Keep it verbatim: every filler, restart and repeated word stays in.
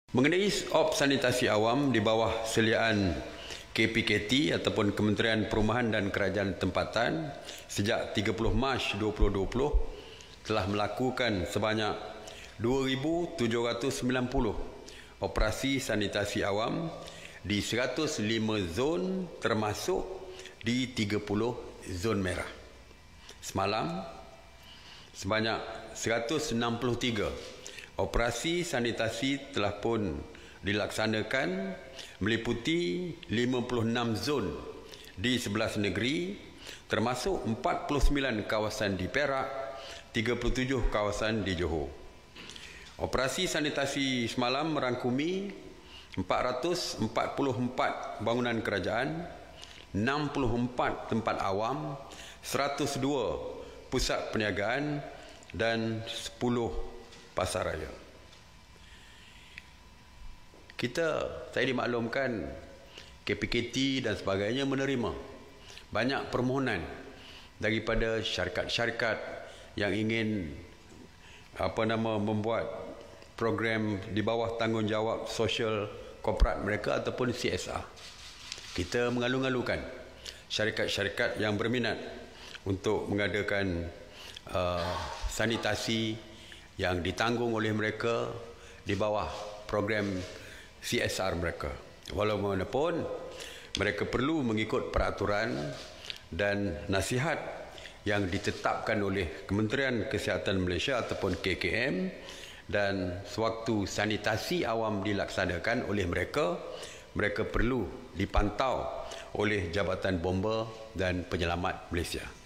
Mengenai op sanitasi awam di bawah seliaan K P K T ataupun Kementerian Perumahan dan Kerajaan Tempatan sejak tiga puluh Mac dua ribu dua puluh telah melakukan sebanyak dua ribu tujuh ratus sembilan puluh operasi sanitasi awam di seratus lima zon termasuk di tiga puluh zon merah. Semalam sebanyak seratus enam puluh tiga operasi sanitasi telah pun dilaksanakan meliputi lima puluh enam zon di sebelas negeri termasuk empat puluh sembilan kawasan di Perak, tiga puluh tujuh kawasan di Johor. Operasi sanitasi semalam merangkumi empat ratus empat puluh empat bangunan kerajaan, enam puluh empat tempat awam, seratus dua pusat perniagaan dan sepuluh pasar raya. Kita, saya dimaklumkan K P K T dan sebagainya menerima banyak permohonan daripada syarikat-syarikat yang ingin apa nama membuat program di bawah tanggungjawab sosial korporat mereka ataupun C S R. Kita mengalu-alukan syarikat-syarikat yang berminat untuk mengadakan uh, sanitasi yang ditanggung oleh mereka di bawah program C S R mereka. Walaupun mereka perlu mengikut peraturan dan nasihat yang ditetapkan oleh Kementerian Kesihatan Malaysia ataupun K K M, dan sewaktu sanitasi awam dilaksanakan oleh mereka, mereka perlu dipantau oleh Jabatan Bomba dan Penyelamat Malaysia.